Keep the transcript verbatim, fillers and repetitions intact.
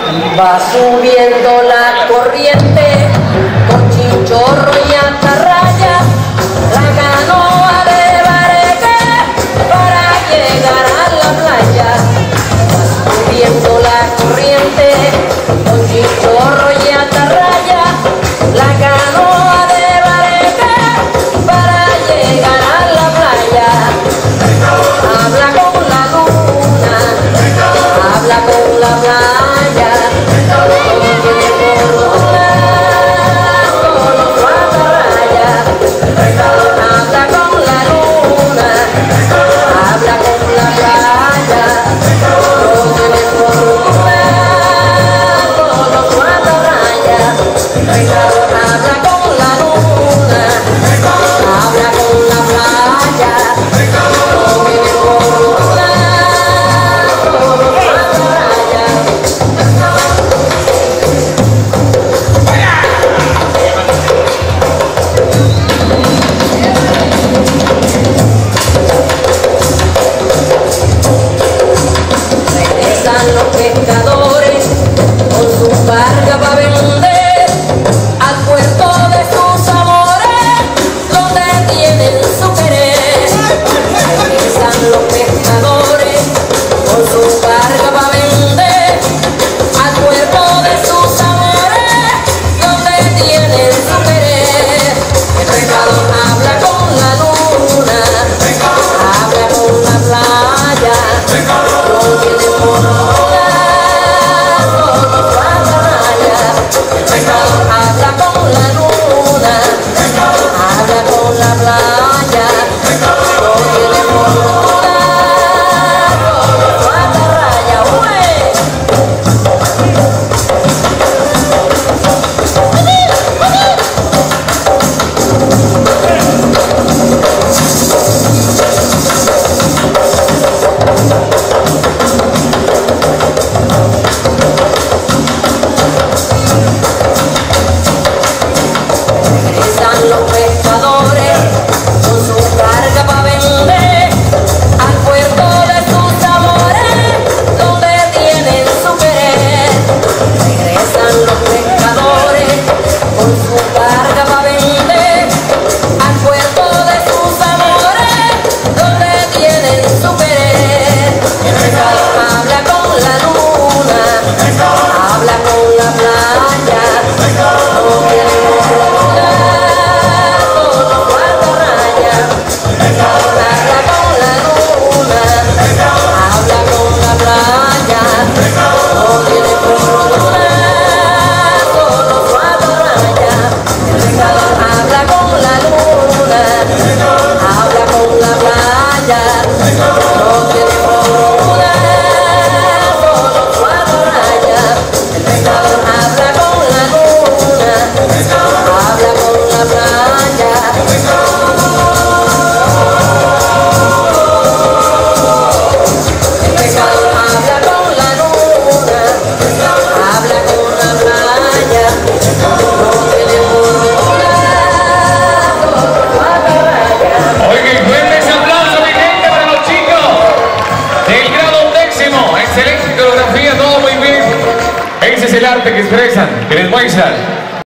Va subiendo la corriente con chinchorro y atarraya, la canoa de Bareque para llegar a la playa. Va subiendo la corriente con chinchorro y atarraya, la canoa de Bareque para llegar a la playa. Habla con la luna, habla con la playa. Los pescadores con su barca para vender al puerto de sus amores, donde tienen su querer. Regresan los pescadores con su barca para vender al puerto de sus amores, donde tienen su querer. El pescador habla con la luna, habla con la playa, no tiene por los pescadores con su carga para vender al puerto de sus amores, donde tienen su querer. Regresan los pescadores con su carga para vender al puerto de sus amores, donde tienen su querer. El pescador habla con la luna, habla con la playa, no quiere excelente coreografía, todo muy bien. Ese es el arte que expresan, que les muestran.